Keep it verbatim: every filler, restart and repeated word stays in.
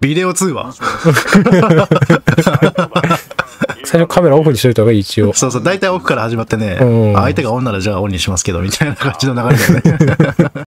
ビデオ通話。 最初カメラオフにしといた方がいい、一応。 そうそう、大体オフから始まってね、 うん、 相手がオンならじゃあオンにしますけど、みたいな感じの流れだよね。